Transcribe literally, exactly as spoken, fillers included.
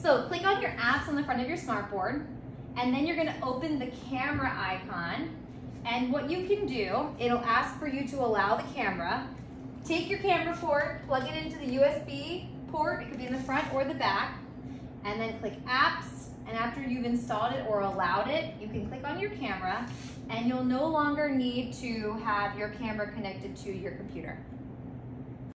So click on your apps on the front of your smartboard, and then you're gonna open the camera icon. And what you can do, it'll ask for you to allow the camera. Take your camera port, plug it into the U S B port, it could be in the front or the back, and then click apps. And after you've installed it or allowed it, you can click on your camera, and you'll no longer need to have your camera connected to your computer.